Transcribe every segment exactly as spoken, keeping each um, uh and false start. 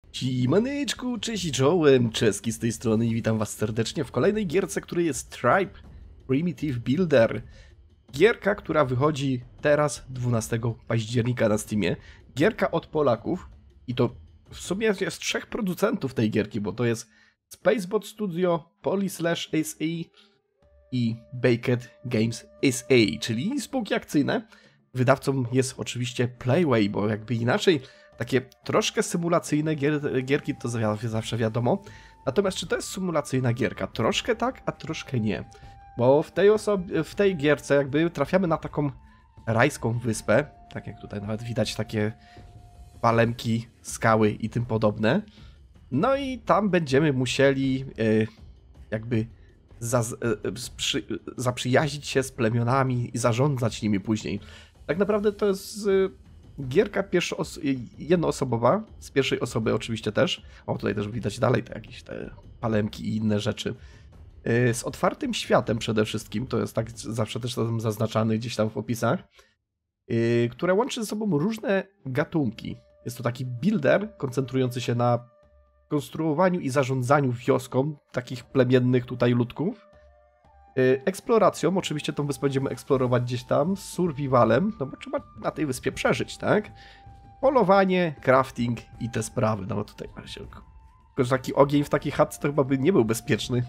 Siemaneczku, cześć i czołem, Czeski z tej strony i witam was serdecznie w kolejnej gierce, której jest Tribe Primitive Builder. Gierka, która wychodzi teraz, dwunastego października na Steamie. Gierka od Polaków i to w sumie jest trzech producentów tej gierki, bo to jest Spacebot Studio, Polyslash S A i Baked Games S A, czyli spółki akcyjne. Wydawcą jest oczywiście Playway, bo jakby inaczej takie troszkę symulacyjne gier, gierki to zawsze wiadomo. Natomiast czy to jest symulacyjna gierka? Troszkę tak, a troszkę nie. Bo w tej, osobie, w tej gierce jakby trafiamy na taką rajską wyspę, tak jak tutaj nawet widać takie palemki, skały i tym podobne. No i tam będziemy musieli yy, jakby za, yy, sprzy, zaprzyjaźnić się z plemionami i zarządzać nimi później. Tak naprawdę to jest yy, gierka pierwszooso- jednoosobowa, z pierwszej osoby oczywiście też. O, tutaj też widać dalej te jakieś te palemki i inne rzeczy. Yy, z otwartym światem przede wszystkim, to jest tak zawsze też tam zaznaczany gdzieś tam w opisach, yy, które łączy ze sobą różne gatunki. Jest to taki builder koncentrujący się na konstruowaniu i zarządzaniu wioską takich plemiennych tutaj ludków. Yy, eksploracją, oczywiście tą wyspę będziemy eksplorować gdzieś tam, survivalem, no bo trzeba na tej wyspie przeżyć, tak? Polowanie, crafting i te sprawy. No tutaj się... Tylko, że taki ogień w takiej chatce to chyba by nie był bezpieczny.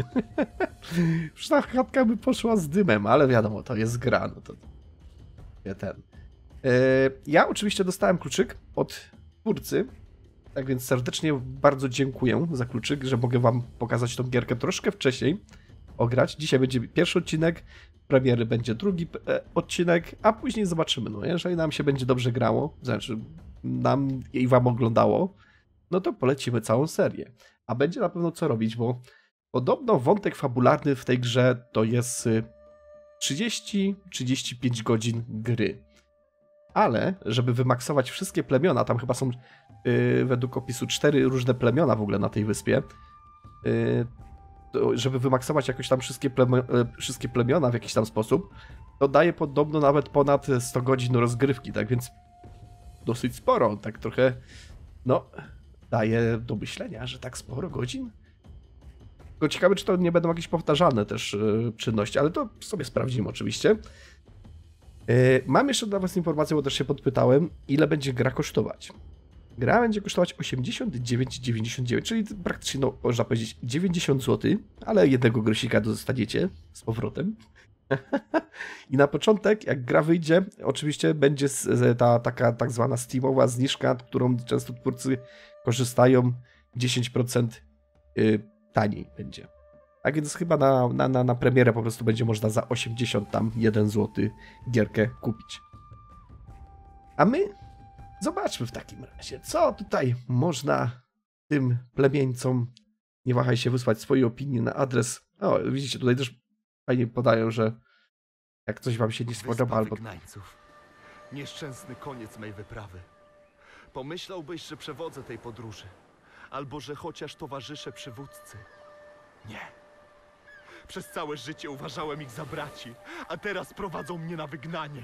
Przecież ta chatka by poszła z dymem, ale wiadomo, to jest gra, no to... Nie ten... Yy, ja oczywiście dostałem kluczyk od twórcy, tak więc serdecznie bardzo dziękuję za kluczyk, że mogę wam pokazać tą gierkę troszkę wcześniej, ograć. Dzisiaj będzie pierwszy odcinek, premiery będzie drugi e, odcinek, a później zobaczymy. No, jeżeli nam się będzie dobrze grało, znaczy nam i wam oglądało, no to polecimy całą serię. A będzie na pewno co robić, bo podobno wątek fabularny w tej grze to jest trzydzieści do trzydziestu pięciu godzin gry. Ale, żeby wymaksować wszystkie plemiona, tam chyba są yy, według opisu cztery różne plemiona w ogóle na tej wyspie, yy, to, żeby wymaksować jakoś tam wszystkie, plemi yy, wszystkie plemiona w jakiś tam sposób, to daje podobno nawet ponad sto godzin rozgrywki, tak więc dosyć sporo, tak trochę, no, daje do myślenia, że tak sporo godzin. Tylko ciekawe, czy to nie będą jakieś powtarzane też yy, czynności, ale to sobie sprawdzimy oczywiście. Yy, mam jeszcze dla was informację, bo też się podpytałem, ile będzie gra kosztować. Gra będzie kosztować osiemdziesiąt dziewięć dziewięćdziesiąt dziewięć, czyli praktycznie, no, można powiedzieć dziewięćdziesiąt złotych, ale jednego grosika dostaniecie z powrotem. I na początek, jak gra wyjdzie, oczywiście będzie ta taka tak zwana steamowa zniżka, którą często twórcy korzystają, dziesięć procent yy, taniej będzie. Tak więc chyba na, na, na, na premierę po prostu będzie można za osiemdziesiąt jeden złoty gierkę kupić. A my zobaczmy w takim razie, co tutaj można tym plemieńcom. Nie wahaj się wysłać swojej opinii na adres. O, widzicie, tutaj też fajnie podają, że jak coś wam się nie spodoba albo... Wygnańców. Nieszczęsny koniec mej wyprawy. Pomyślałbyś, że przewodzę tej podróży. Albo że chociaż towarzyszę przywódcy. Nie. Przez całe życie uważałem ich za braci, a teraz prowadzą mnie na wygnanie.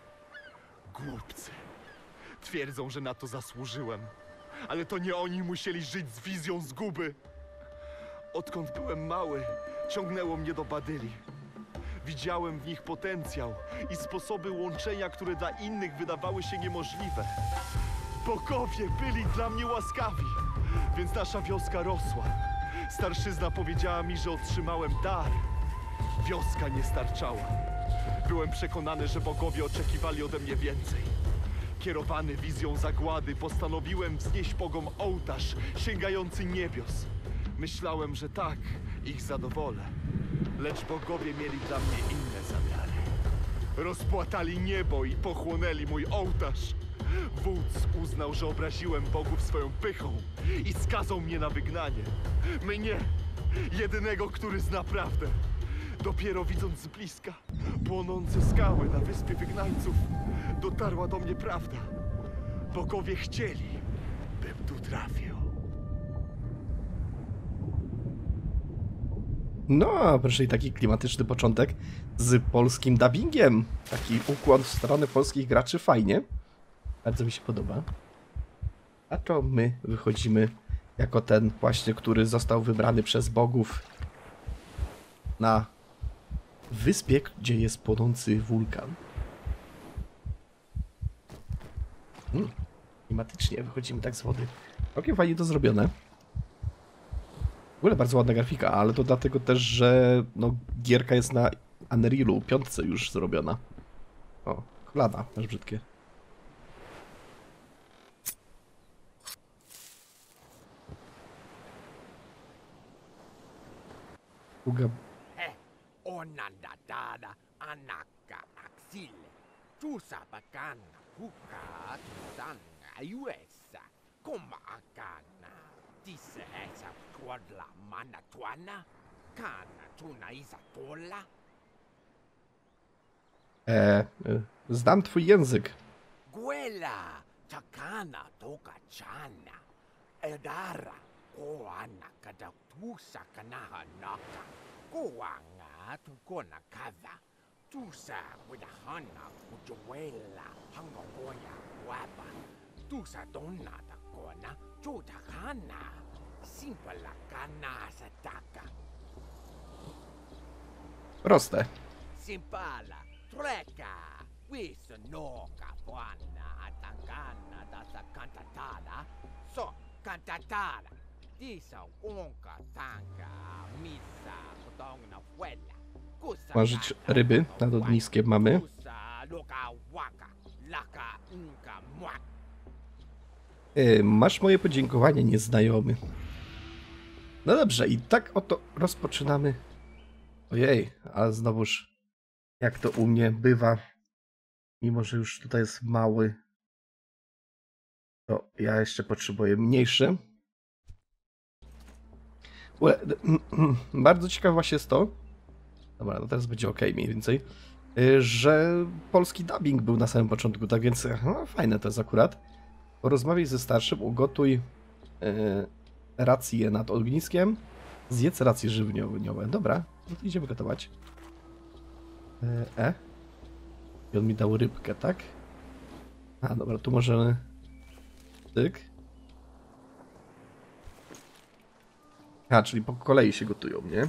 Głupcy. Twierdzą, że na to zasłużyłem. Ale to nie oni musieli żyć z wizją zguby. Odkąd byłem mały, ciągnęło mnie do Badyli. Widziałem w nich potencjał i sposoby łączenia, które dla innych wydawały się niemożliwe. Bogowie byli dla mnie łaskawi, więc nasza wioska rosła. Starszyzna powiedziała mi, że otrzymałem dar. Wioska nie starczała. Byłem przekonany, że bogowie oczekiwali ode mnie więcej. Kierowany wizją zagłady, postanowiłem wznieść bogom ołtarz sięgający niebios. Myślałem, że tak ich zadowolę. Lecz bogowie mieli dla mnie inne zamiary. Rozpłatali niebo i pochłonęli mój ołtarz. Wódz uznał, że obraziłem bogów swoją pychą i skazał mnie na wygnanie. Mnie, jedynego, który zna prawdę. Dopiero widząc z bliska płonące skały na wyspie wygnańców, dotarła do mnie prawda. Bogowie chcieli, bym tu trafił. No, proszę, i taki klimatyczny początek z polskim dubbingiem. Taki ukłon w stronę polskich graczy, fajnie. Bardzo mi się podoba. A to my wychodzimy jako ten właśnie, który został wybrany przez bogów na wyspie, gdzie jest płonący wulkan. Hmm. Klimatycznie wychodzimy tak z wody. Całkiem fajnie to zrobione. W ogóle bardzo ładna grafika, ale to dlatego też, że no, gierka jest na Unrealu, piątce już zrobiona. O, kolana, aż brzydkie. Uga. Onanda dada anaka aksile. Tusa bakana huka tusanga yuesa. Koma akana. Tise esa tuadla mana tuana. Kana tuna isa tola. E, e, znam twój język. Guela takana toka chana. Edara koana kada tusa kanaha naka. Koanga tukona kadha. Tusa widahana kujuela hanga koya waba. Tusa donna takona chutakana. Simpala kana sataka. Proste. Simpala treka. Wisa noka bwana atangana dasa kantatada. So kantatada. Disa onka tanka misa kutongna fuela. Kusa Marzyć ryby nad ogniskiem mamy. Kusa loka waka. Laka unka mwak. E, masz moje podziękowanie, nieznajomy. No dobrze, i tak oto rozpoczynamy. Ojej, a znowuż jak to u mnie bywa, mimo że już tutaj jest mały, to ja jeszcze potrzebuję mniejszy. Ule, bardzo ciekawe właśnie jest to, dobra, no teraz będzie ok mniej więcej, że polski dubbing był na samym początku, tak więc no, fajne to jest akurat. Porozmawiaj ze starszym, ugotuj e, rację nad ogniskiem, zjedz racje żywieniowe. Dobra, no to idziemy gotować. E, e. I on mi dał rybkę, tak? A, dobra, tu możemy... Tyk. A, czyli po kolei się gotują, nie?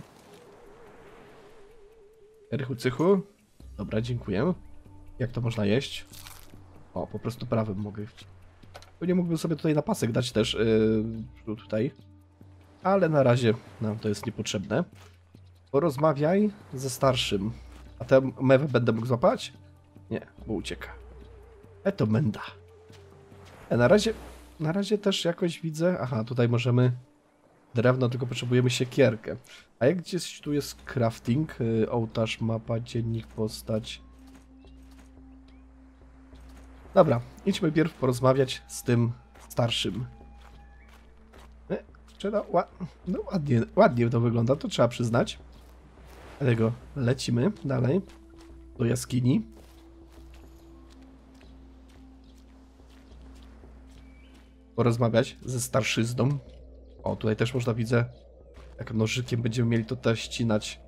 Rychu cychu. Dobra, dziękuję. Jak to można jeść? O, po prostu prawym mogę jeść. Nie mógłbym sobie tutaj na pasek dać też yy, tutaj. Ale na razie nam to jest niepotrzebne. Porozmawiaj ze starszym. A tę mewę będę mógł złapać? Nie, bo ucieka. E to menda. E, na razie, na razie też jakoś widzę... Aha, tutaj możemy drewno, tylko potrzebujemy siekierkę. A jak gdzieś tu jest crafting? Yy, ołtarz, mapa, dziennik, postać. Dobra, idźmy pierw porozmawiać z tym starszym. E, czy no, ła, no ładnie, ładnie to wygląda, to trzeba przyznać. Dlatego lecimy dalej do jaskini. Porozmawiać ze starszyzną. O, tutaj też można, widzę, jak nożykiem będziemy mieli to też ścinać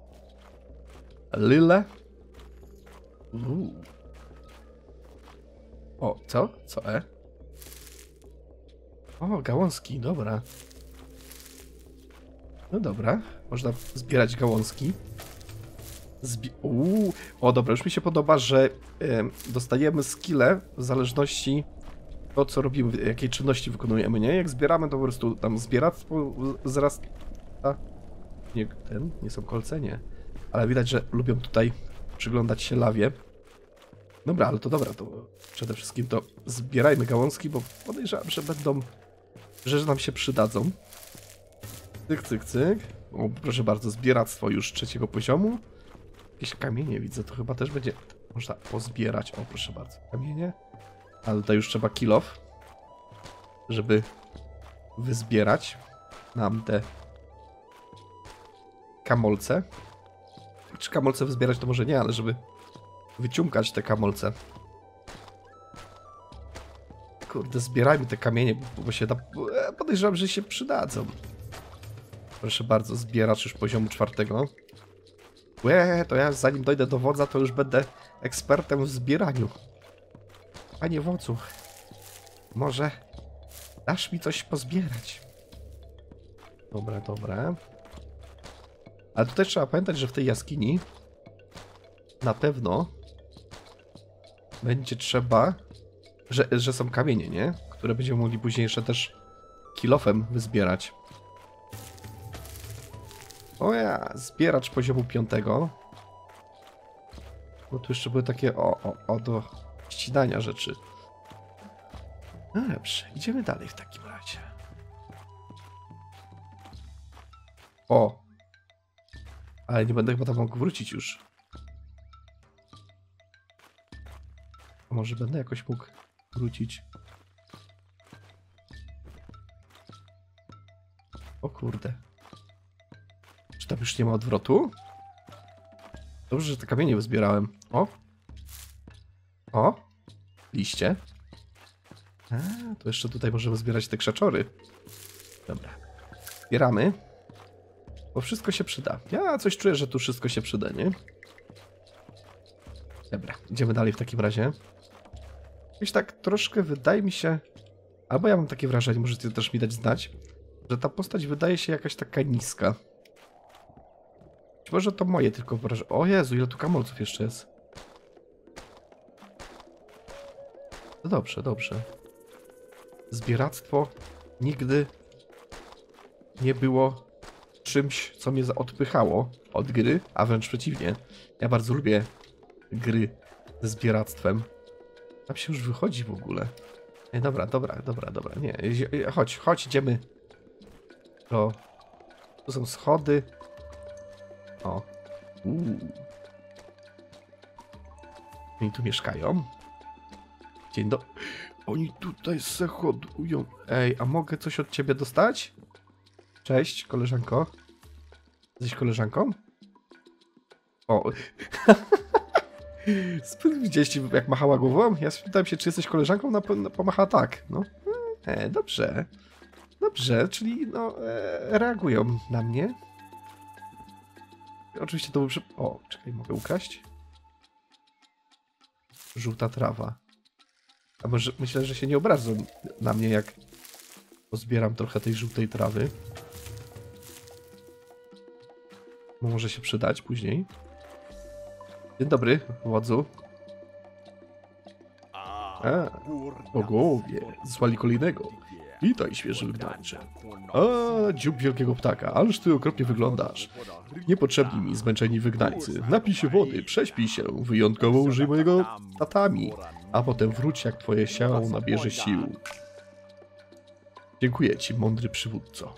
lilę. Uuu. O, co? Co e? O, gałązki, dobra. No dobra, można zbierać gałązki. Zbi Uuu. O, dobra, już mi się podoba, że y, dostajemy skille w zależności to, co robimy, jakiej czynności wykonujemy, nie? Jak zbieramy, to po prostu tam zbieractwo wzrasta. Nie, ten, nie są kolce, nie. Ale widać, że lubią tutaj przyglądać się lawie. Dobra, ale to dobra, to przede wszystkim to zbierajmy gałązki, bo podejrzewam, że będą, że nam się przydadzą. Cyk, cyk, cyk. O, proszę bardzo, zbieractwo już trzeciego poziomu. Jakieś kamienie widzę, to chyba też będzie można pozbierać. O, proszę bardzo, kamienie. Ale tutaj już trzeba kill off, żeby wyzbierać nam te kamolce. Czy kamolce wyzbierać to może nie, ale żeby wyciągać te kamolce. Kurde, zbierajmy te kamienie, bo się da... podejrzewam, że się przydadzą. Proszę bardzo, zbieracz już poziomu czwartego. Łe, to ja zanim dojdę do wodza, to już będę ekspertem w zbieraniu. Panie wodzu, może Dasz mi coś pozbierać. Dobra, dobra. Ale tutaj trzeba pamiętać, że w tej jaskini na pewno będzie trzeba, że, że są kamienie, nie? Które będziemy mogli później jeszcze też kilofem wyzbierać. O ja, zbieracz poziomu piątego. Bo tu jeszcze były takie o, o, o do ścinania rzeczy. No dobrze, idziemy dalej w takim razie. O! Ale nie będę chyba tam mógł wrócić już. A może będę jakoś mógł wrócić? O kurde. Czy tam już nie ma odwrotu? Dobrze, że te kamienie wyzbierałem. O! O! Liście. A, to jeszcze tutaj możemy zbierać te krzaczory. Dobra. Zbieramy. Bo wszystko się przyda. Ja coś czuję, że tu wszystko się przyda, nie? Dobra, idziemy dalej w takim razie. Jakoś tak troszkę wydaje mi się... Albo ja mam takie wrażenie, możecie też mi dać znać, że ta postać wydaje się jakaś taka niska. Być może to moje tylko wrażenie. O Jezu, ile tu kamolców jeszcze jest. No dobrze, dobrze. Zbieractwo nigdy nie było czymś, co mnie odpychało od gry, a wręcz przeciwnie. Ja bardzo lubię gry ze zbieractwem. Tam się już wychodzi w ogóle. Nie, dobra, dobra, dobra, dobra. Nie, chodź, chodź, idziemy. To... Tu są schody. O. Uuu. Oni tu mieszkają. Dzień dobry. Oni tutaj se hodują. Ej, a mogę coś od ciebie dostać? Cześć, koleżanko. Jesteś koleżanką? O. Widzieliście, jak machała głową? Ja spytałem się, czy jesteś koleżanką, no pomachała tak. No. E, dobrze. Dobrze, czyli no, e, reagują na mnie. Oczywiście to był przy... O, czekaj, mogę ukraść? Żółta trawa. A może myślę, że się nie obrażą na mnie, jak pozbieram trochę tej żółtej trawy. Bo może się przydać później. Dzień dobry, wodzu. A, bogowie, zesłali kolejnego. Witaj, świeży wygnańcze. A, dziób wielkiego ptaka, ależ ty okropnie wyglądasz. Niepotrzebni mi zmęczeni wygnańcy. Napij się wody, prześpij się, wyjątkowo użyj mojego tatami, a potem wróć, jak twoje ciało nabierze sił. Dziękuję ci, mądry przywódco.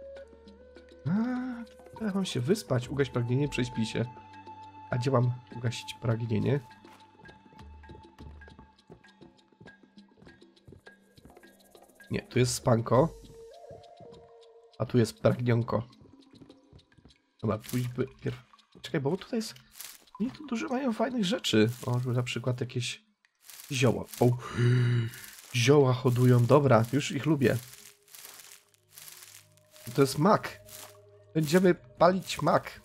A, ja mam się wyspać, ugaś pragnienie, prześpij się. A gdzie mam ugasić pragnienie? Nie, tu jest spanko. A tu jest pragnionko. Dobra, pójdźmy pierw... Czekaj, bo tutaj jest... Oni tu dużo mają fajnych rzeczy. O, na przykład jakieś zioła. O, zioła hodują. Dobra, już ich lubię. To jest mak. Będziemy palić mak.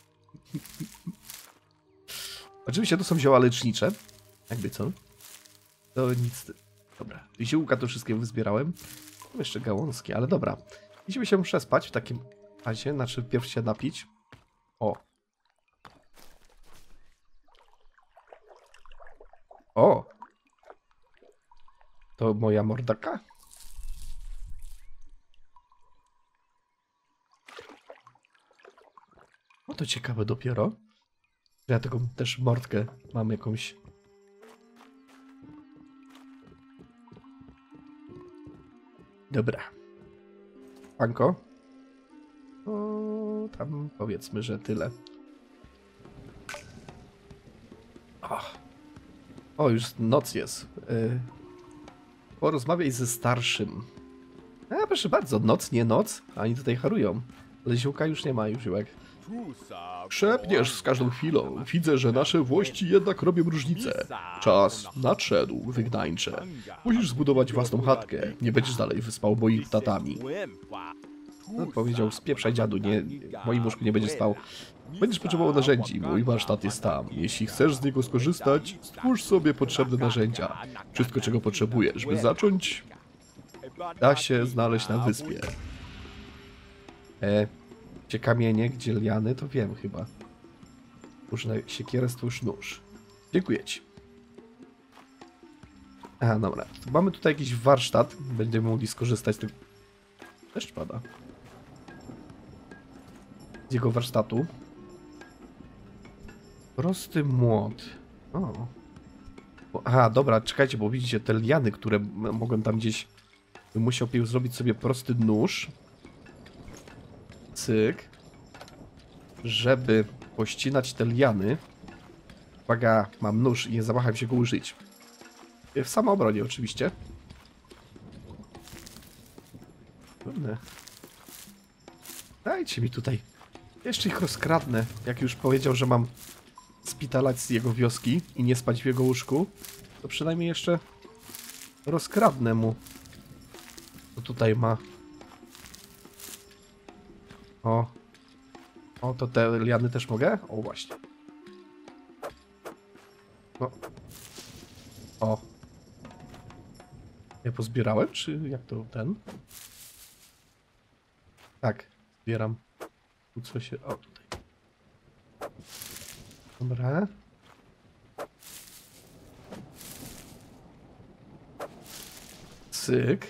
Oczywiście to są zioła lecznicze. Jakby co? To nic... Dobra, ziółka to wszystkie wyzbierałem. Mam jeszcze gałązki, ale dobra. Idziemy się przespać w takim razie, znaczy pierw się napić. O. O. To moja mordaka? No to ciekawe dopiero. Ja taką też mordkę mam jakąś. Dobra. Panko? O, tam powiedzmy, że tyle. O, o już noc jest. Yy, porozmawiaj ze starszym. A, proszę bardzo, noc, nie noc. A oni tutaj harują. Ale ziółka już nie ma, już ziółek. Szepniesz z każdą chwilą. Widzę, że nasze włości jednak robią różnicę. Czas nadszedł, wygnańcze. Musisz zbudować własną chatkę. Nie będziesz dalej wyspał moich tatami. No, powiedział, spieprzaj dziadu, nie, w moim łóżku nie będziesz spał. Będziesz potrzebował narzędzi, mój warsztat jest tam. Jeśli chcesz z niego skorzystać, stwórz sobie potrzebne narzędzia. Wszystko, czego potrzebujesz, by zacząć... da się znaleźć na wyspie. E, gdzie kamienie, gdzie liany, to wiem chyba. Różne siekierę, stwórz nóż. Dziękuję ci. Aha, dobra. To mamy tutaj jakiś warsztat. Będziemy mogli skorzystać z tego. Deszcz pada. Z jego warsztatu. Prosty młot. O. Aha, dobra, czekajcie, bo widzicie te liany, które mogłem tam gdzieś... Bym musiał zrobić sobie prosty nóż. Cyk. Żeby pościnać te liany. Uwaga, mam nóż i nie zawaham się go użyć. W samoobronie oczywiście. Trudne. Dajcie mi tutaj. Jeszcze ich rozkradnę. Jak już powiedział, że mam spitalać z jego wioski i nie spać w jego łóżku, to przynajmniej jeszcze rozkradnę mu. Co tutaj ma? O. O, to te liany też mogę? O, właśnie. No. O. Ja pozbierałem, czy jak to ten? Tak, zbieram. Tu co się... O, tutaj. Dobra. Cyk.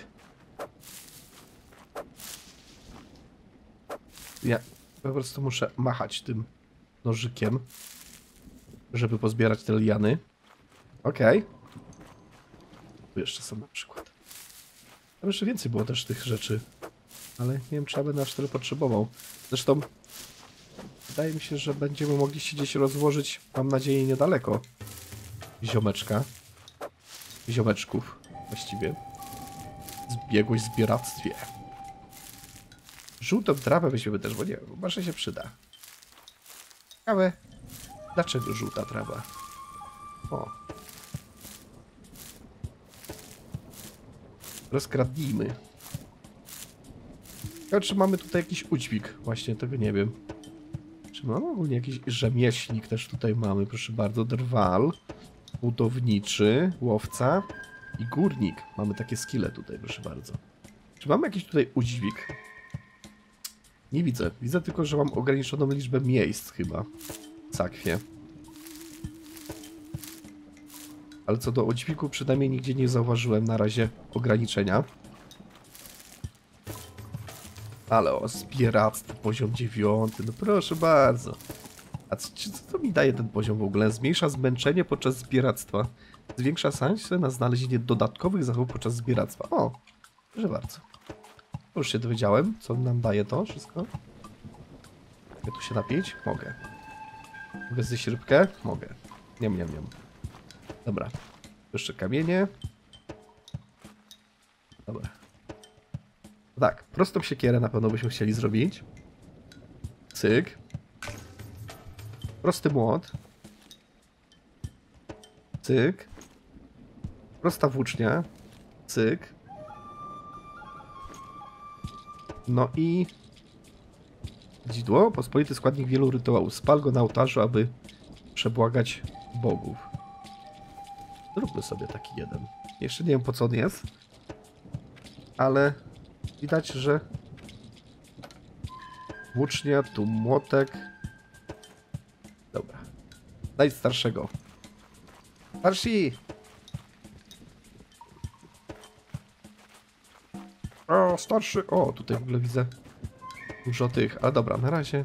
Ja po prostu muszę machać tym nożykiem, żeby pozbierać te liany. Okej. Okay. Tu jeszcze są na przykład. Tam jeszcze więcej było też tych rzeczy. Ale nie wiem, czy ja będę aż tyle potrzebował. Zresztą wydaje mi się, że będziemy mogli się gdzieś rozłożyć, mam nadzieję, niedaleko ziomeczka. Ziomeczków właściwie. Zbiegłość w zbieractwie. Żółtą trawę weźmiemy też, bo nie wiem, może się przyda. Ciekawe, dlaczego żółta trawa? O. Rozkradnijmy. A czy mamy tutaj jakiś udźwig? Właśnie tego nie wiem. Czy mamy ogólnie jakiś rzemieślnik też tutaj mamy? Proszę bardzo, drwal, budowniczy, łowca i górnik. Mamy takie skille tutaj, proszę bardzo. Czy mamy jakiś tutaj udźwig? Nie widzę. Widzę tylko, że mam ograniczoną liczbę miejsc chyba w sakwie. Ale co do udźwigu, przynajmniej nigdzie nie zauważyłem na razie ograniczenia. Ale o, zbieractwo, poziom dziewiąty, no proszę bardzo. A co, co to mi daje ten poziom w ogóle? Zmniejsza zmęczenie podczas zbieractwa. Zwiększa szansę na znalezienie dodatkowych zachowów podczas zbieractwa. O, proszę bardzo. Już się dowiedziałem, co nam daje to wszystko. Mogę tu się napić? Mogę. Mogę zjeść rybkę? Mogę. Nie, nie, nie. Dobra. Jeszcze kamienie. Dobra. Tak, prostą siekierę na pewno byśmy chcieli zrobić. Cyk. Prosty młot. Cyk. Prosta włócznia. Cyk. No i... dzidło. Pospolity składnik wielu rytuałów. Spal go na ołtarzu, aby przebłagać bogów. Zróbmy sobie taki jeden. Jeszcze nie wiem, po co on jest. Ale... widać, że włócznia, tu młotek. Dobra. Daj starszego. Starsi! O, starszy! O, tutaj w ogóle widzę dużo tych. Ale dobra, na razie.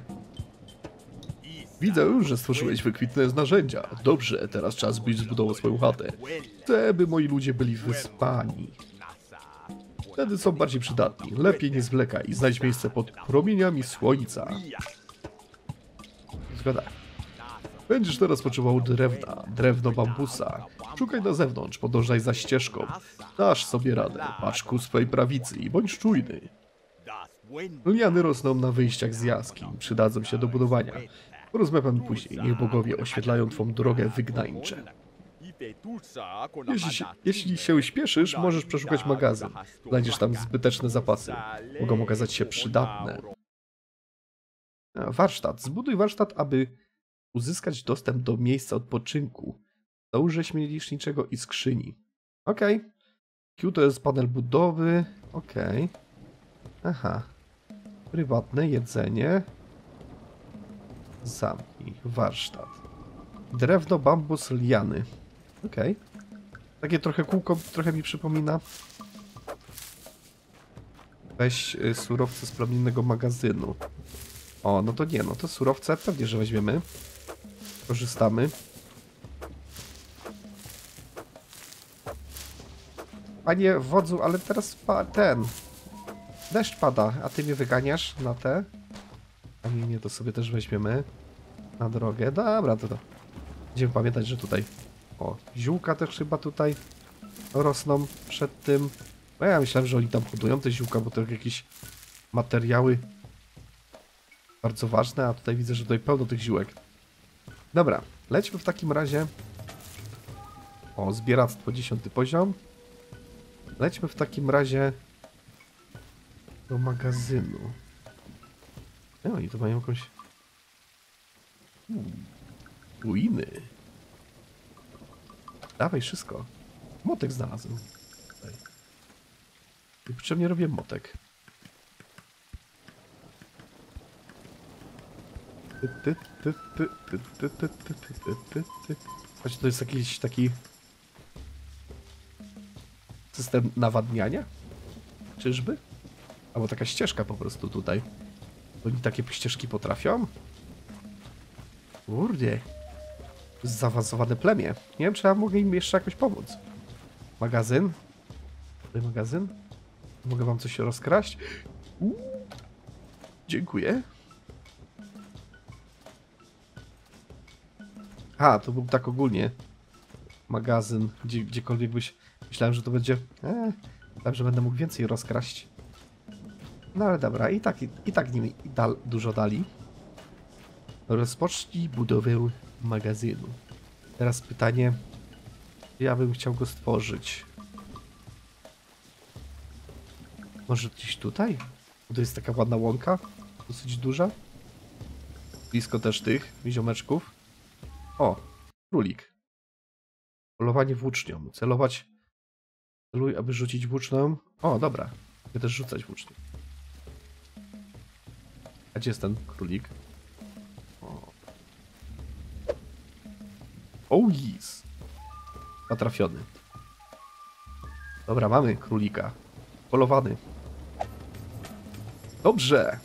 Widzę, że stworzyłeś wykwitne narzędzia. Dobrze, teraz czas, byś zbudował swoją chatę. Chcę, by moi ludzie byli wyspani. Wtedy są bardziej przydatni. Lepiej nie zwlekaj. Znajdź miejsce pod promieniami słońca. Zgoda. Będziesz teraz potrzebował drewna, drewno bambusa. Szukaj na zewnątrz, podążaj za ścieżką. Dasz sobie radę. Patrz ku swej prawicy i bądź czujny. Liany rosną na wyjściach z jaskiń. Przydadzą się do budowania. Porozmawiamy później. Niech bogowie oświetlają twą drogę wygnańcze. Jeśli się, jeśli się śpieszysz, możesz przeszukać magazyn. Znajdziesz tam zbyteczne zapasy. Mogą okazać się przydatne. Warsztat. Zbuduj warsztat, aby uzyskać dostęp do miejsca odpoczynku. Dołóż rzeźmi liczniczego i skrzyni. Okej. Okay. Q to jest panel budowy. Okej. Okay. Aha. Prywatne jedzenie. Zamknij. Warsztat. Drewno, bambus, liany. Okej. Okay. Takie trochę kółko, trochę mi przypomina. Weź y, surowce z plemiennego magazynu. O, no to nie, no to surowce pewnie, że weźmiemy. Korzystamy. Panie wodzu, ale teraz pa ten... Deszcz pada, a ty mnie wyganiasz na te? A nie, nie, to sobie też weźmiemy. Na drogę. Dobra, to to. Będziemy pamiętać, że tutaj... O, ziółka też chyba tutaj rosną przed tym. No ja myślałem, że oni tam hodują te ziółka, bo to jakieś materiały bardzo ważne, a tutaj widzę, że tutaj pełno tych ziółek. Dobra, lećmy w takim razie. O, zbieractwo, dziesiąty poziom. Lećmy w takim razie do magazynu. No, oni tu mają jakąś... Hmm. Ruiny. Dawaj wszystko. Motek znalazłem. Tutaj. I potrzebnie robię motek. Chodź, to jest jakiś taki system nawadniania? Czyżby? Albo taka ścieżka po prostu tutaj. Oni takie ścieżki potrafią? Kurde. Zaawansowane plemię. Nie wiem, czy ja mogę im jeszcze jakoś pomóc. Magazyn? Tutaj magazyn? Mogę wam coś rozkraść? Uuu. Dziękuję. A, to był tak ogólnie magazyn, gdzie, gdziekolwiek byś... Myślałem, że to będzie... Eee, myślałem, że będę mógł więcej rozkraść. No ale dobra, i tak, i, i tak nimi dal, dużo dali. Rozpocznij budowę magazynu. Teraz pytanie, ja bym chciał go stworzyć. Może gdzieś tutaj? Bo to jest taka ładna łąka, dosyć duża. Blisko też tych ziomeczków. O, królik. Polowanie włócznią. Celować. Celuj, aby rzucić włócznią. O, dobra. Chcę też rzucać włócznią. A gdzie jest ten królik? O, oh yes. Natrafiony. Dobra, mamy królika. Polowany. Dobrze.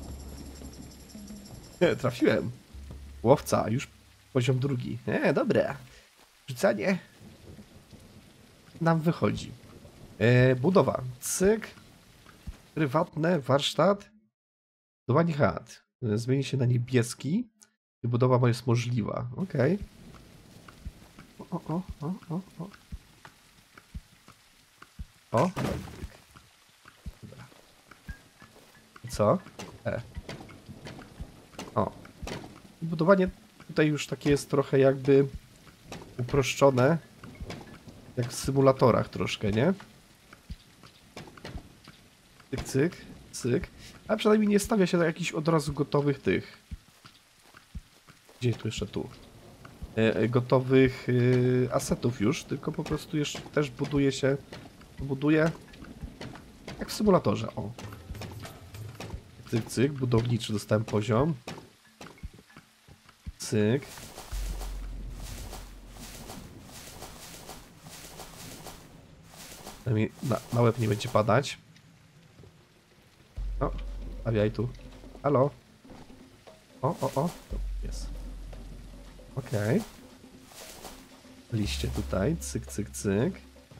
Nie, trafiłem. Łowca, już poziom drugi. Nie, dobra. Rzucanie nam wychodzi. E, budowa. Cyk. Prywatne, warsztat. Budowanie chat. E, zmieni się na niebieski. I budowa jest możliwa. Okej. Okay. O, o, o, o, o. O. Dobra. I co? E. O. Budowanie tutaj już takie jest trochę jakby uproszczone. Jak w symulatorach troszkę, nie? Cyk, cyk, cyk. Ale przynajmniej nie stawia się do jakichś od razu gotowych tych. Gdzie tu jeszcze tu? E, gotowych e, asetów już, tylko po prostu jeszcze też buduje się, buduje jak w symulatorze, o. Cyk, cyk, budowniczy dostałem poziom. Cyk. Na, na łeb nie będzie padać. O, stawiaj tu. Halo. O, o, o. To jest. Okej. Okay. Liście tutaj. Cyk, cyk, cyk.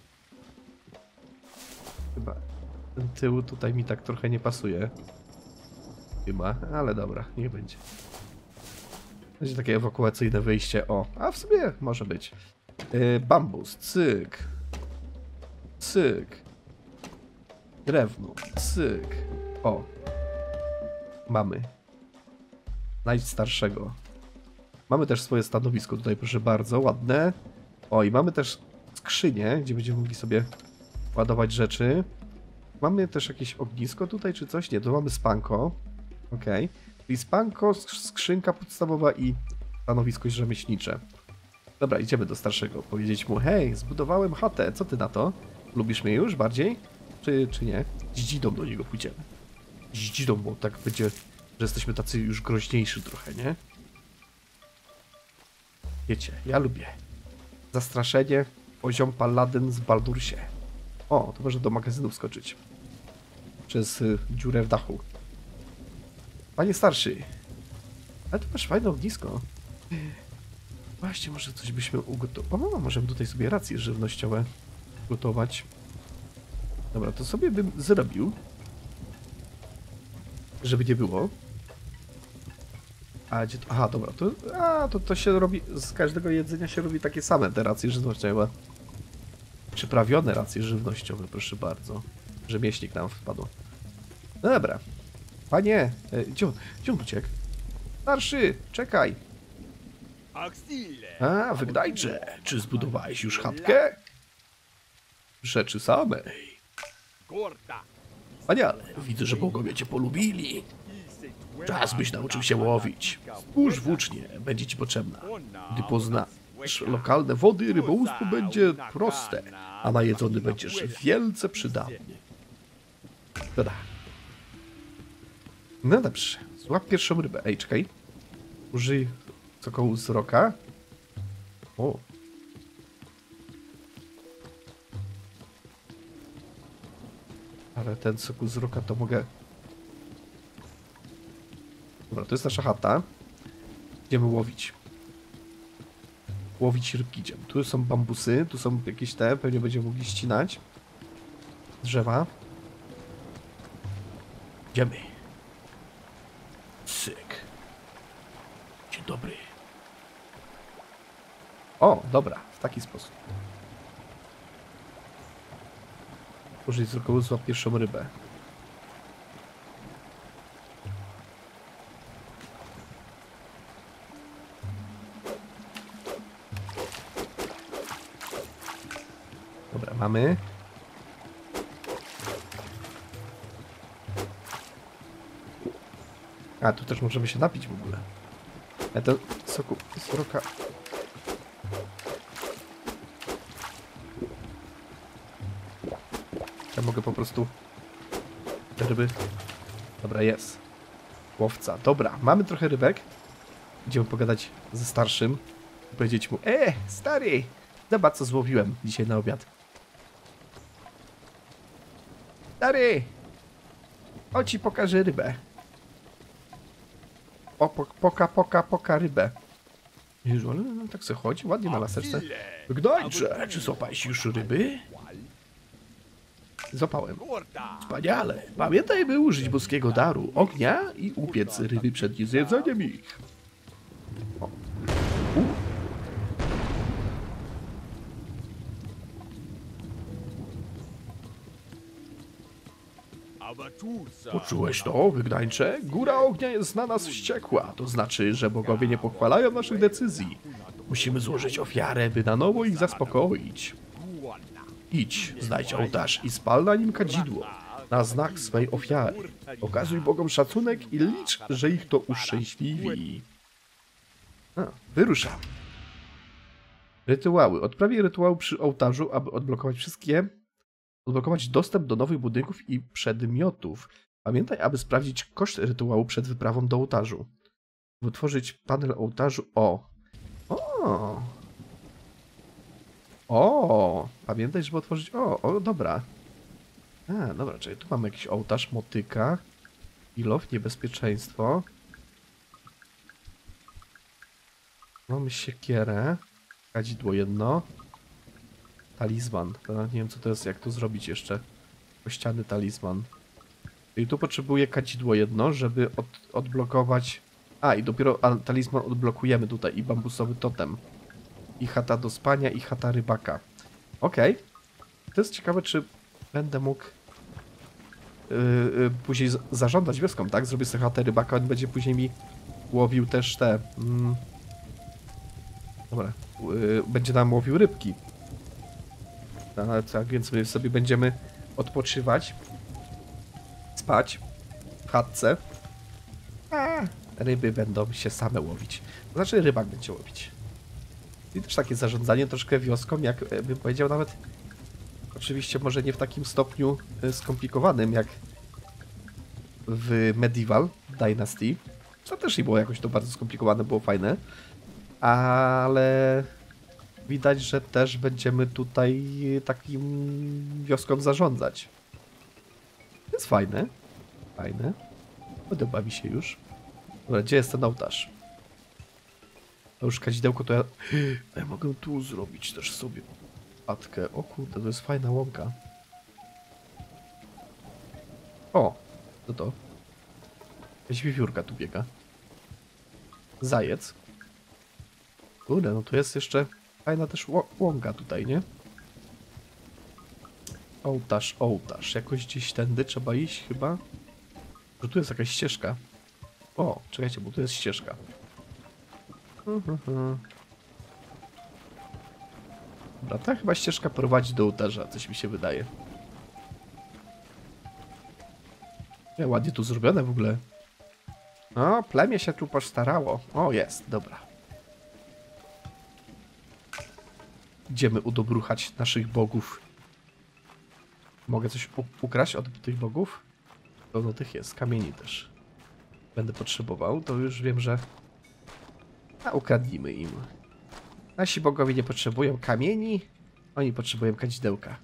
Chyba ten tył tutaj mi tak trochę nie pasuje. Chyba, ale dobra, niech będzie. Będzie takie ewakuacyjne wyjście. O, a w sumie może być. Yy, bambus, cyk. Cyk. Drewno, cyk. O. Mamy. Znajdź starszego. Mamy też swoje stanowisko tutaj, proszę bardzo, ładne. O, i mamy też skrzynię, gdzie będziemy mogli sobie ładować rzeczy. Mamy też jakieś ognisko tutaj, czy coś? Nie, tu mamy spanko. Okej. Okay. Czyli spanko, skrzynka podstawowa i stanowisko rzemieślnicze. Dobra, idziemy do starszego. Powiedzieć mu, hej, zbudowałem chatę, co ty na to? Lubisz mnie już bardziej? Czy, czy nie? Z dzidą do niego pójdziemy. Z dzidą, bo tak będzie, że jesteśmy tacy już groźniejsi trochę, nie? Wiecie, ja lubię. Zastraszenie, poziom paladyn z Baldursie. O, to może do magazynu wskoczyć. Przez y, dziurę w dachu. Panie starszy. Ale tu masz fajne ognisko. Właśnie, może coś byśmy ugotowali. O, możemy tutaj sobie racje żywnościowe gotować. Dobra, to sobie bym zrobił. Żeby nie było. A gdzie to? Aha, dobra, to, a, to, to się robi, z każdego jedzenia się robi takie same te racje żywnościowe. Przyprawione racje żywnościowe, proszę bardzo. Rzemieślnik nam wpadł. No dobra. Panie, e, gdzie on, gdzie on uciekł? Starszy, czekaj. A, Wygnajdrze, czy zbudowałeś już chatkę? Rzeczy samej. Wspaniale, widzę, że bogowie cię polubili. Czas byś nauczył się łowić. Spójrz włócznie, będzie ci potrzebna. Gdy poznasz lokalne wody, rybołówstwo będzie proste, a najedzony będziesz wielce przydatny. Dobra. No dobrze, złap pierwszą rybę. Ej, czekaj. Użyj sokołu wzroka. O. Ale ten soku wzroka to mogę... Dobra, to jest nasza chata. Idziemy łowić. Łowić rybki idziemy. Tu są bambusy, tu są jakieś te, pewnie będziemy mogli ścinać. Drzewa. Idziemy. Syk. Dzień dobry. O, dobra, w taki sposób. Użyj wzrokowy, złap pierwszą rybę. Dobra, mamy. A, tu też możemy się napić w ogóle. Ja ten soku z roka... Ja mogę po prostu... Te ryby... Dobra, jest. Łowca. Dobra, mamy trochę rybek. Idziemy pogadać ze starszym. I powiedzieć mu: E, stary! Zobacz, co złowiłem dzisiaj na obiad. Stary! O, ci pokażę rybę. O, po, poka, poka, poka rybę. Jezu, ale no, tak se chodzi, ładnie na laseczce. Wygnajdrze, czy złapałeś już ryby? Złapałem. Wspaniale. Pamiętaj, by użyć boskiego daru, ognia i upiec ryby przed zjedzeniem ich. O. U. Poczułeś to, Wygnajdrze? Góra ognia jest na nas wściekła. To znaczy, że bogowie nie pochwalają naszych decyzji. Musimy złożyć ofiarę, by na nowo ich zaspokoić. Idź, znajdź ołtarz i spal na nim kadzidło, na znak swej ofiary. Okazuj bogom szacunek i licz, że ich to uszczęśliwi. A, wyruszam. Rytuały. Odprawię rytuał przy ołtarzu, aby odblokować wszystkie... Odblokować dostęp do nowych budynków i przedmiotów. Pamiętaj, aby sprawdzić koszt rytuału przed wyprawą do ołtarzu. Wytworzyć panel ołtarzu. O! O! O! Pamiętaj, żeby otworzyć... O! O, dobra. A, dobra, czyli tu mamy jakiś ołtarz, motyka. Ilow, niebezpieczeństwo. Mamy siekierę. Kadzidło jedno. Talizman. To nie wiem, co to jest, jak to zrobić jeszcze. Kościany talizman. I tu potrzebuję kadzidło jedno, żeby od, odblokować... A, i dopiero a, talizman odblokujemy tutaj. I bambusowy totem. I chata do spania, i chata rybaka. Okej. Okay. To jest ciekawe, czy będę mógł yy, yy, później z, zarządzać wioską, tak? Zrobię sobie chatę rybaka, on będzie później mi łowił też te... Mm, dobra. Yy, będzie nam łowił rybki. No, tak, więc my sobie będziemy odpoczywać, spać w chatce, a ryby będą się same łowić. To znaczy rybak będzie łowić. I też takie zarządzanie troszkę wioską, jak bym powiedział nawet Oczywiście może nie w takim stopniu y, skomplikowanym jak w Medieval Dynasty. Co też nie było jakoś to bardzo skomplikowane, było fajne. Ale widać, że też będziemy tutaj takim wioską zarządzać. To jest fajne. Fajne. Podoba mi się już. Dobra, gdzie jest ten ołtarz? To już kadzidełko to ja... Ja mogę tu zrobić też sobie chatkę. O kurde, to jest fajna łąka. O, co to? Jakaś wiewiórka tu biega. Zajec. Kurde, no to jest jeszcze fajna też łąka tutaj, nie? Ołtarz, ołtarz. Jakoś gdzieś tędy trzeba iść chyba. Że tu jest jakaś ścieżka. O, czekajcie, bo tu jest ścieżka. Dobra, ta chyba ścieżka prowadzi do ołtarza, coś mi się wydaje. Ja, ładnie tu zrobione w ogóle. O, plemię się tu postarało. O, jest, dobra. Idziemy udobruchać naszych bogów. Mogę coś ukraść od tych bogów? Pełno tych jest, kamieni też. Będę potrzebował, to już wiem, że... A ukradnijmy im. Nasi bogowie nie potrzebują kamieni, oni potrzebują kadzidełka.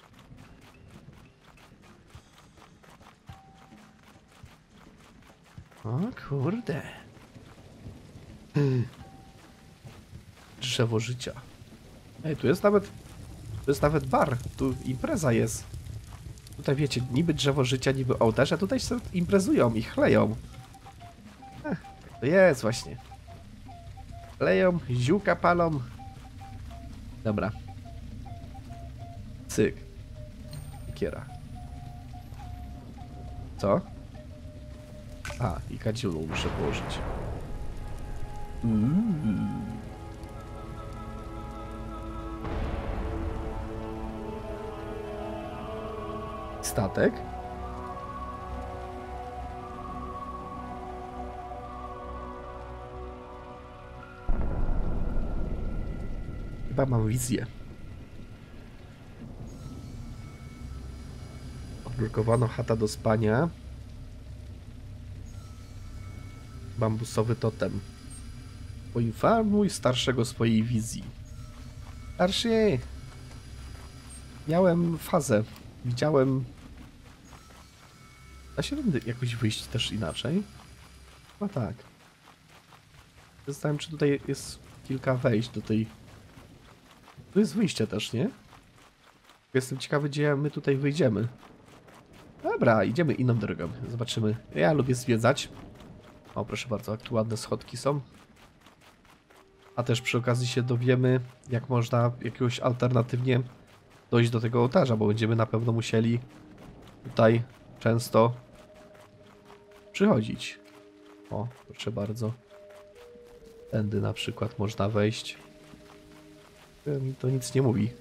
O kurde. Drzewo życia. Ej, tu jest nawet... Tu jest nawet bar. Tu impreza jest. Tutaj wiecie, niby drzewo życia, niby ołtarz, a tutaj sobie imprezują i chleją. Ech, to jest właśnie. Chleją, ziółka palą. Dobra. Cyk. Kiera. Co? A, i kadziulu muszę położyć. Mm. Statek? Chyba mam wizję. Odblokowano chata do spania. Bambusowy totem. Poinformuj starszego swojej wizji. Starszy! Miałem fazę. Widziałem... Da się tędy jakoś wyjść też inaczej? No tak. Zastanawiam, czy tutaj jest kilka wejść do tej... Tu jest wyjście też, nie? Jestem ciekawy, gdzie my tutaj wyjdziemy. Dobra, idziemy inną drogą. Zobaczymy. Ja lubię zwiedzać. O, proszę bardzo, jak tu ładne schodki są. A też przy okazji się dowiemy, jak można jakiegoś alternatywnie dojść do tego ołtarza, bo będziemy na pewno musieli tutaj często przychodzić. O, proszę bardzo. Tędy na przykład można wejść. Mi to nic nie mówi.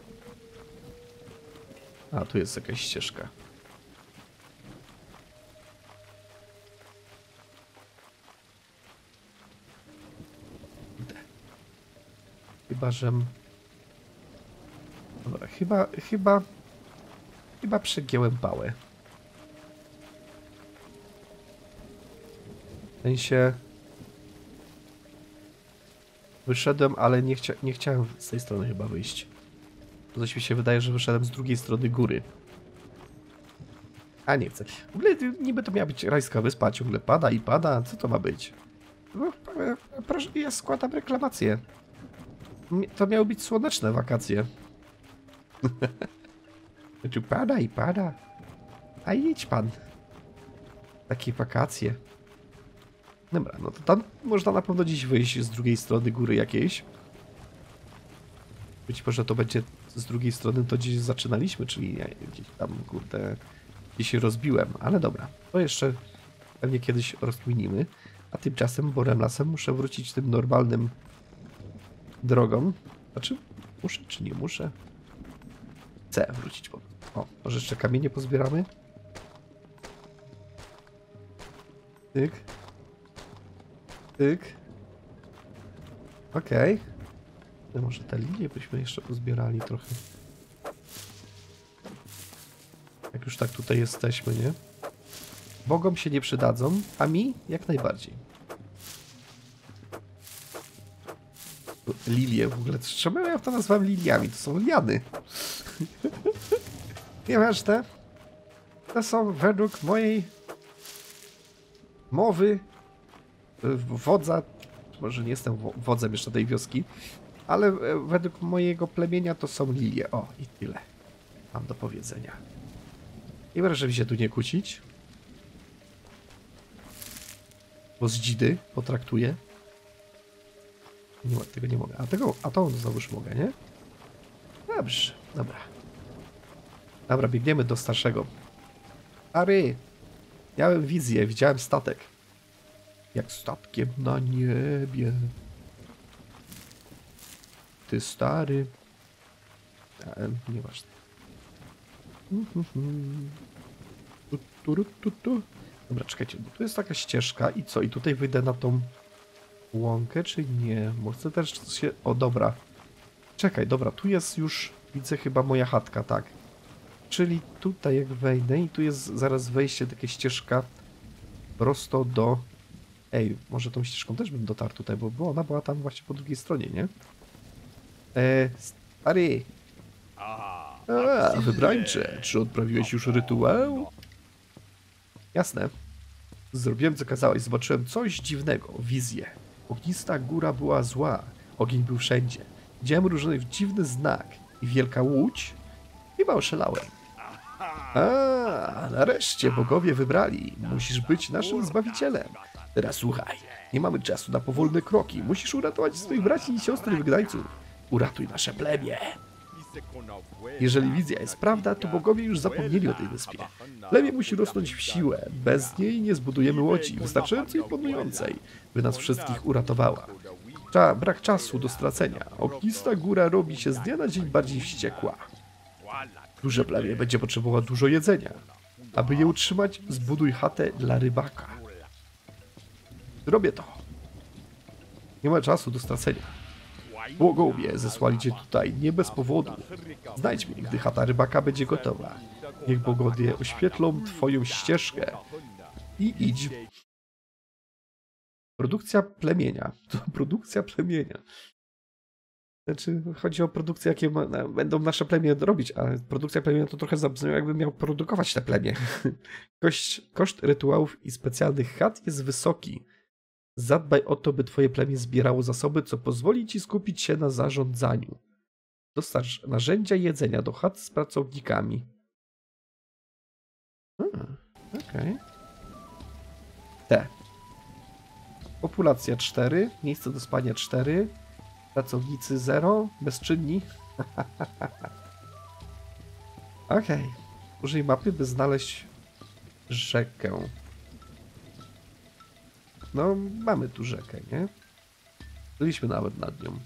A, tu jest jakaś ścieżka. Chyba, że... Dobra, chyba, chyba... Chyba przegięłem pałę. W sensie... Wyszedłem, ale nie, chcia nie chciałem z tej strony chyba wyjść. To coś mi się wydaje, że wyszedłem z drugiej strony góry. A nie chcę. W ogóle niby to miała być rajska wyspa, ciągle pada i pada. Co to ma być? No, proszę, ja składam reklamację. To miały być słoneczne wakacje. Tu pada i pada. A idź pan. Takie wakacje. Dobra, no to tam można na pewno dziś wyjść z drugiej strony góry jakiejś. Być może to będzie z drugiej strony to gdzieś zaczynaliśmy, czyli ja gdzieś tam, kurde, gdzieś się rozbiłem, ale dobra. To jeszcze pewnie kiedyś rozkminimy. A tymczasem borem lasem muszę wrócić tym normalnym drogą. Znaczy, muszę czy nie muszę? Chcę wrócić. Bo... O, może jeszcze kamienie pozbieramy? Tyk. Tyk. Okej. Okay. No może te linie byśmy jeszcze pozbierali trochę. Jak już tak tutaj jesteśmy, nie? Bogom się nie przydadzą, a mi jak najbardziej. Lilie w ogóle. Czemu ja to nazwałem liliami? To są liany. Nieważne. To są według mojej mowy wodza, może nie jestem wodzem jeszcze tej wioski, ale według mojego plemienia to są lilie. O, i tyle mam do powiedzenia. I proszę mi się tu nie kłócić, bo z dzidy potraktuję. Nie, tego nie mogę. A tego, a to znowuż mogę, nie? Dobrze, dobra. Dobra, biegniemy do starszego. Stary, miałem wizję, widziałem statek. Jak statkiem na niebie. Ty stary. A, nieważne. Tu, tu, tu, tu. Dobra, czekajcie, bo tu jest taka ścieżka i co? I tutaj wyjdę na tą łąkę, czy nie? Bo chcę też się... O, dobra. Czekaj, dobra, tu jest już, widzę chyba moja chatka, tak. Czyli tutaj jak wejdę i tu jest zaraz wejście, taka ścieżka prosto do... Ej, może tą ścieżką też bym dotarł tutaj, bo, bo ona była tam właśnie po drugiej stronie, nie? Eee, stary. A, wybrańcze, czy odprawiłeś już rytuał? Jasne. Zrobiłem co kazałeś, zobaczyłem coś dziwnego, wizję. Ognista góra była zła, ogień był wszędzie. Widziałem różny dziwny znak i wielka łódź. Chyba oszalałem. A, nareszcie bogowie wybrali. Musisz być naszym zbawicielem. Teraz słuchaj, nie mamy czasu na powolne kroki. Musisz uratować swoich braci i siostry wygnańców. Uratuj nasze plemię. Jeżeli wizja jest prawda, to bogowie już zapomnieli o tej wyspie. Plemię musi rosnąć w siłę. Bez niej nie zbudujemy łodzi wystarczająco imponującej, by nas wszystkich uratowała. Cza, brak czasu do stracenia. Ognista góra robi się z dnia na dzień bardziej wściekła. Duże plemię będzie potrzebowało dużo jedzenia. Aby je utrzymać, zbuduj chatę dla rybaka. Robię to. Nie ma czasu do stracenia. Bogowie zesłali cię tutaj nie bez powodu. Znajdź mnie, gdy chata rybaka będzie gotowa. Niech bogowie oświetlą twoją ścieżkę. I idź. Produkcja plemienia. To produkcja plemienia. Znaczy, chodzi o produkcję, jakie ma, będą nasze plemię robić, a produkcja plemienia to trochę zabrzmiało, jakbym miał produkować te plemię. Koszt, koszt rytuałów i specjalnych chat jest wysoki. Zadbaj o to, by twoje plemię zbierało zasoby, co pozwoli ci skupić się na zarządzaniu. Dostarcz narzędzia i jedzenia do chat z pracownikami. Hmm, okej. Okay. T. Populacja cztery, miejsce do spania cztery, pracownicy zero, bezczynni. Okej. Okay. Użyj mapy, by znaleźć rzekę. No, mamy tu rzekę, nie? Byliśmy nawet nad nią.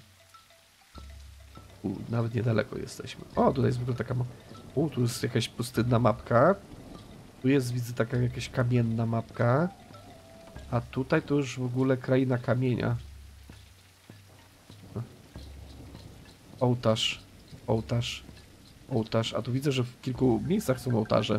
U, nawet niedaleko jesteśmy. O, tutaj jest w ogóle taka... U, tu jest jakaś pustynna mapka. Tu jest, widzę, taka jakaś kamienna mapka. A tutaj to już w ogóle kraina kamienia. Ołtarz. Ołtarz. Ołtarz. A tu widzę, że w kilku miejscach są ołtarze.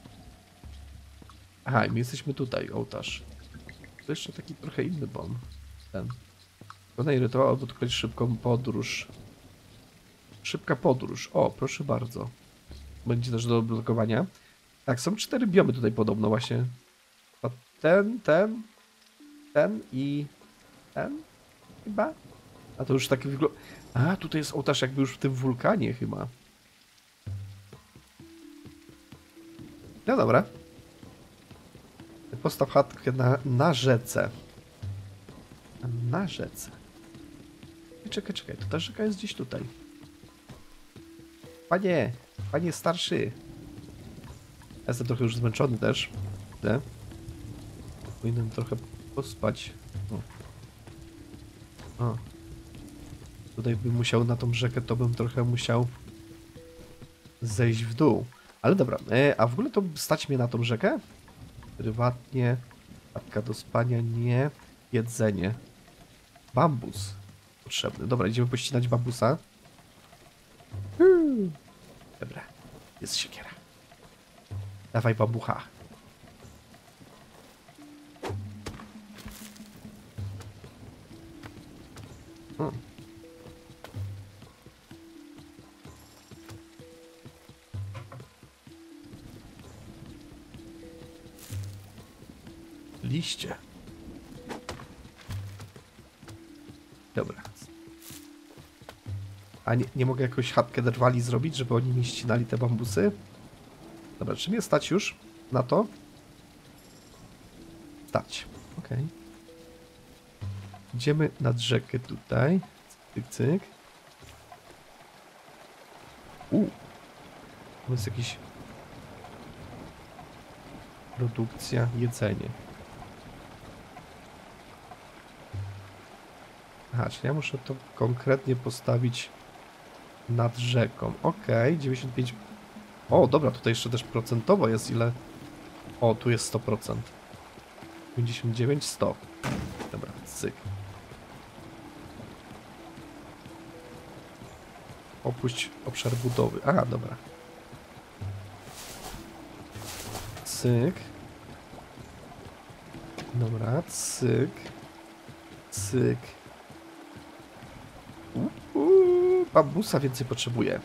Aha, i my jesteśmy tutaj, ołtarz. To jeszcze taki trochę inny bon. Ten. Wykonaj rytuał, albo tylko szybką podróż. Szybka podróż. O, proszę bardzo. Będzie też do odblokowania. Tak, są cztery biomy tutaj podobno właśnie. Ten, ten, ten i ten chyba. A to już taki wygląda... A, tutaj jest ołtarz jakby już w tym wulkanie chyba. No dobra. Postaw chatkę na, na rzece. Na rzece. Czekaj, czekaj, to ta rzeka jest gdzieś tutaj. Panie, panie starszy. Ja jestem trochę już zmęczony też. Te. Powinienem trochę pospać. O. O. Tutaj bym musiał na tą rzekę, to bym trochę musiał zejść w dół. Ale dobra, e, a w ogóle to stać mnie na tą rzekę? Prywatnie. Chatka do spania, nie. Jedzenie. Bambus. Potrzebny. Dobra, idziemy pościnać bambusa. Hmm. Dobra, jest siekiera. Dawaj babucha. Hmm. Liście. Dobra. A nie, nie mogę jakoś chatkę drwali zrobić, żeby oni mi ścinali te bambusy? Dobra, czy mnie stać już na to? Stać. Okej. Okay. Idziemy nad rzekę tutaj. Cyk, cyk. U. To jest jakiś... Produkcja, jedzenie. Aha, czyli ja muszę to konkretnie postawić nad rzeką. Okej, okay, dziewięćdziesiąt pięć... O, dobra, tutaj jeszcze też procentowo jest ile... O, tu jest sto procent. pięćdziesiąt dziewięć, sto. Dobra, cyk. Opuść obszar budowy. Aha, dobra. Cyk. Dobra, cyk. Cyk. Uuu, bambusa więcej potrzebuję.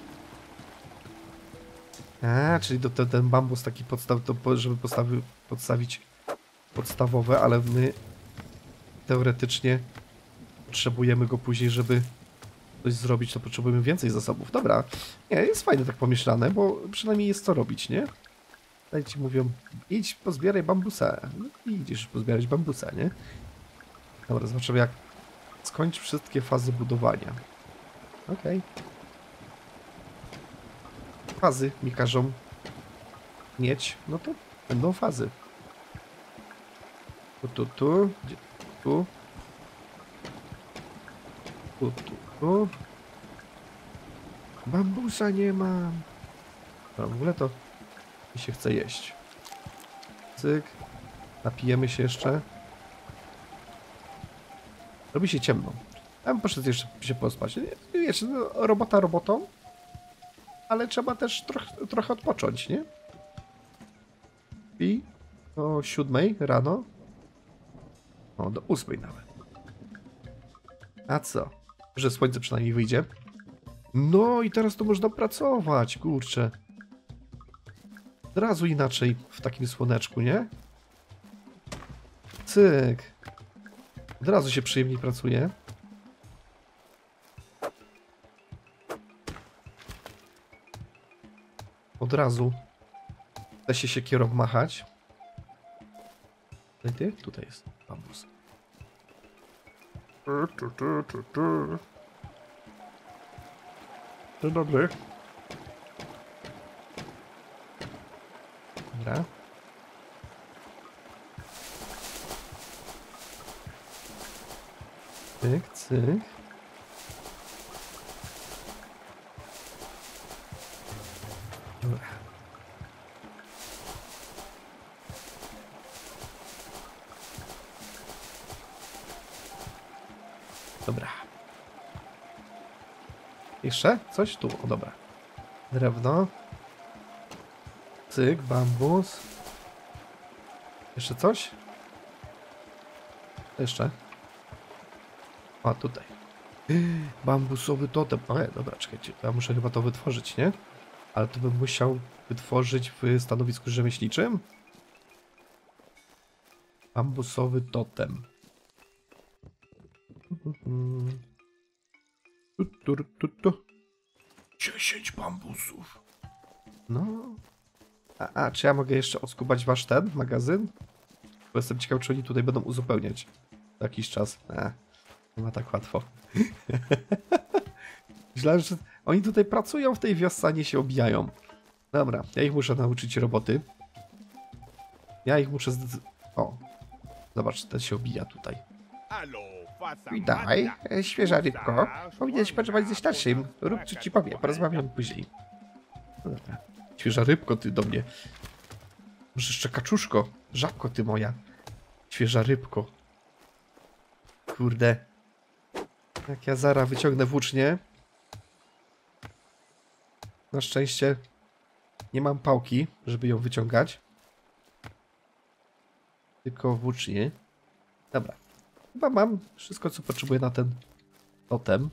A, czyli do, ten, ten bambus taki podstaw, to, żeby postawi, podstawić podstawowe, ale my teoretycznie potrzebujemy go później, żeby coś zrobić, to potrzebujemy więcej zasobów. Dobra, nie, jest fajne tak pomyślane, bo przynajmniej jest co robić, nie? Tutaj ci mówią, idź pozbieraj bambusa. No i idziesz pozbierać bambusa, nie? Dobra, zobaczymy jak skończ wszystkie fazy budowania. Okej. Okay. Fazy mi każą mieć, no to będą fazy. Tu, tu, tu, gdzie, tu. Tu, tu, tu. Bambusa nie mam. No, w ogóle to mi się chce jeść. Cyk. Napijemy się jeszcze. Robi się ciemno. Ja bym poszedł jeszcze się pospać. Wiesz, no, robota robotą, ale trzeba też troch, trochę odpocząć, nie? I o siódmej rano. O, do ósmej nawet. A co? Że słońce przynajmniej wyjdzie. No i teraz to można pracować, kurczę. Od razu inaczej w takim słoneczku, nie? Cyk. Od razu się przyjemniej pracuje. Od razu da się siekierą machać. Tutaj ty? Tutaj jest bambus. Dzień dobry. Dobra. Cyk, cyk. Dobra. Dobra. Jeszcze? Coś tu? O, dobra. Drewno. Cyk, bambus. Jeszcze coś? Jeszcze. A, tutaj. Bambusowy totem. Ale, dobra, czekajcie. Ja muszę chyba to wytworzyć, nie? Ale to bym musiał wytworzyć w stanowisku rzemieślniczym. Bambusowy totem. Tu, tu, tu, tu. dziesięć bambusów. No. A, a, czy ja mogę jeszcze oskubać wasz ten magazyn? Bo jestem ciekaw, czy oni tutaj będą uzupełniać za jakiś czas. A, nie ma tak łatwo. Myślałem, że oni tutaj pracują w tej wiosce, a nie się obijają. Dobra, ja ich muszę nauczyć roboty. Ja ich muszę zdec... O, zobacz, ten się obija tutaj. Witaj, świeża rybko. Powinieneś pożywać ze starszym. Rób co ci powie, porozmawiam później. No dobra. Świeża rybko, ty do mnie. Może jeszcze kaczuszko. Żabko ty moja. Świeża rybko. Kurde. Jak ja zaraz wyciągnę włócznie. Na szczęście nie mam pałki, żeby ją wyciągać. Tylko włócznie. Dobra. Chyba mam wszystko, co potrzebuję na ten totem.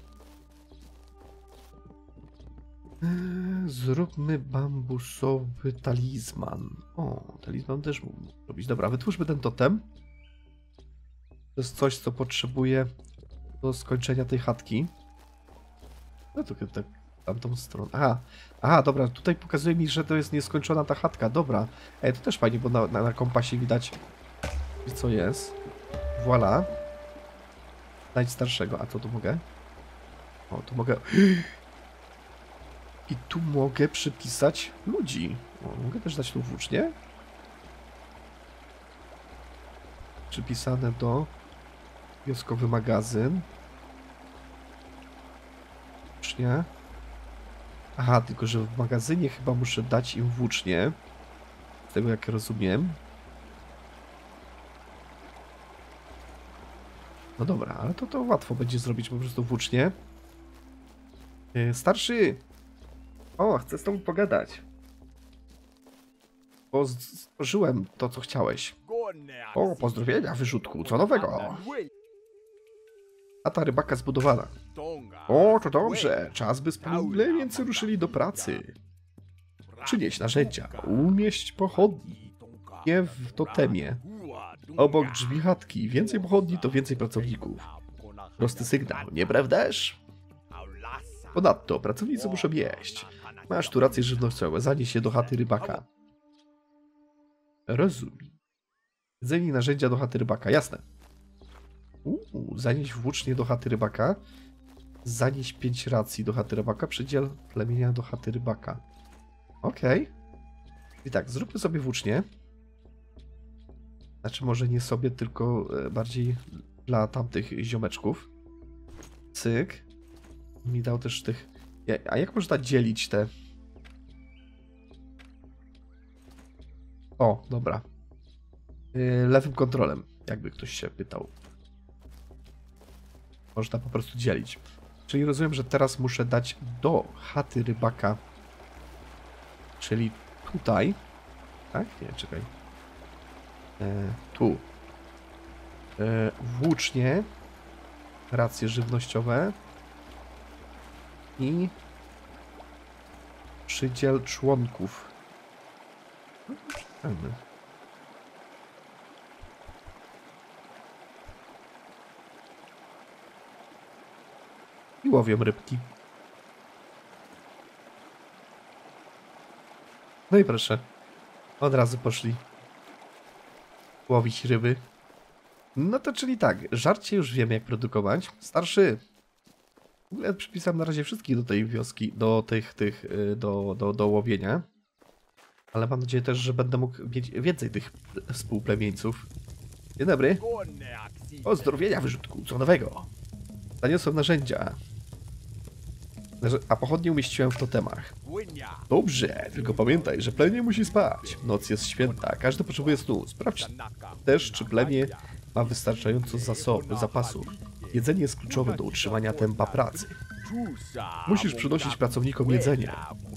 Zróbmy bambusowy talizman. O, talizman też mógł robić. Dobra, wytwórzmy ten totem. To jest coś, co potrzebuję do skończenia tej chatki. No to tak tamtą stronę. Aha, aha, dobra, tutaj pokazuje mi, że to jest nieskończona ta chatka. Dobra. Ej, to też fajnie, bo na, na, na kompasie widać, co jest. Voilà. Znajdź starszego. A co tu mogę? O, tu mogę... I tu mogę przypisać ludzi. O, mogę też dać tu włócznie. Przypisane do wioskowy magazyn. Włócznie. Aha, tylko że w magazynie chyba muszę dać im włócznie. Z tego jak rozumiem. No dobra, ale to, to łatwo będzie zrobić po prostu włócznie. Yy, starszy! O, chcę z tobą pogadać. Bo stworzyłem to, co chciałeś. O, pozdrowienia, wyrzutku, co nowego? A ta rybaka zbudowana. O, to dobrze, czas by splemieńcy ruszyli do pracy. Przynieś narzędzia, umieść pochodni. Nie w totemie. Obok drzwi chatki, więcej pochodni to więcej pracowników. Prosty sygnał, nieprawdaż? Ponadto, pracownicy muszą jeść. Masz tu rację żywnościowe, zanieś się do chaty rybaka. Rozumiem. Jedzenie i narzędzia do chaty rybaka, jasne. Uuu, zanieś włócznie do chaty rybaka. Zanieś pięć racji do chaty rybaka. Przydziel plemienia do chaty rybaka. Okej. Okay. I tak, zróbmy sobie włócznie. Znaczy może nie sobie, tylko bardziej dla tamtych ziomeczków. Cyk. Mi dał też tych... A jak można dzielić te... O, dobra. Yy, lewym kontrolem, jakby ktoś się pytał. Można po prostu dzielić. Czyli rozumiem, że teraz muszę dać do chaty rybaka. Czyli tutaj. Tak? Nie, czekaj. E, tu. E, włócznie. Racje żywnościowe. I przydziel członków. Hmm. I łowią rybki. No i proszę. Od razu poszli łowić ryby. No to czyli tak, żarcie już wiemy jak produkować. Starszy. W ogóle przypisałem na razie wszystkich do tej wioski, do tych, tych, do, do, do łowienia. Ale mam nadzieję też, że będę mógł mieć więcej tych współplemieńców. Dzień dobry. Pozdrowienia, wyrzutku, co nowego? Zaniosłem narzędzia. A pochodnie umieściłem w totemach. Dobrze, tylko pamiętaj, że plemię musi spać. Noc jest święta, każdy potrzebuje snu. Sprawdź też, czy plemię ma wystarczająco zasoby, zapasów. Jedzenie jest kluczowe do utrzymania tempa pracy. Musisz przynosić pracownikom jedzenie.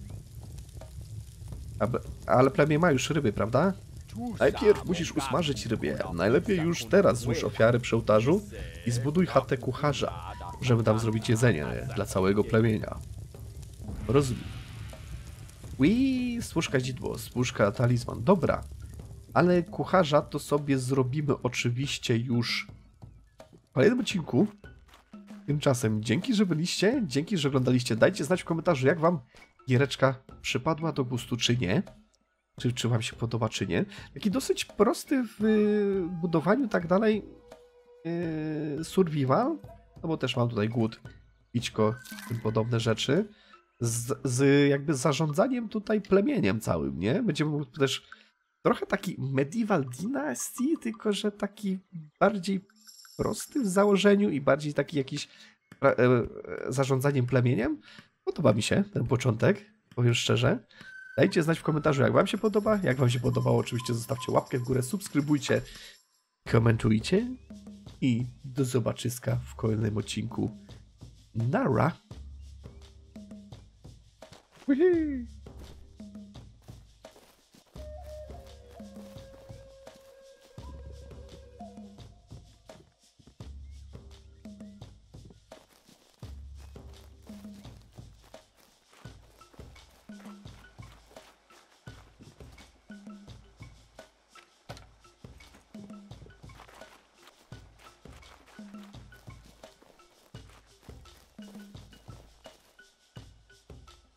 Ale plemię ma już ryby, prawda? Najpierw musisz usmażyć rybę. Najlepiej już teraz złóż ofiary przy ołtarzu i zbuduj chatę kucharza. Możemy tam zrobić jedzenie dla całego plemienia. Rozumiem. Ui, stwórz kadzidło, stwórz talizman. Dobra. Ale kucharza to sobie zrobimy oczywiście już w kolejnym odcinku. Tymczasem dzięki, że byliście, dzięki, że oglądaliście. Dajcie znać w komentarzu, jak wam giereczka przypadła do gustu, czy nie. Czy, czy wam się podoba, czy nie. Taki dosyć prosty w budowaniu, tak dalej. Yy, survival. No bo też mam tutaj głód, pićko, tym podobne rzeczy. Z, z jakby zarządzaniem tutaj plemieniem całym, nie? Będziemy mógł też trochę taki medieval dynasty, tylko że taki bardziej prosty w założeniu i bardziej taki jakiś e, e, zarządzaniem plemieniem. Podoba mi się ten początek, powiem szczerze. Dajcie znać w komentarzu, jak wam się podoba. Jak wam się podobało, oczywiście zostawcie łapkę w górę, subskrybujcie, komentujcie i do zobaczyska w kolejnym odcinku. Nara! Wihii!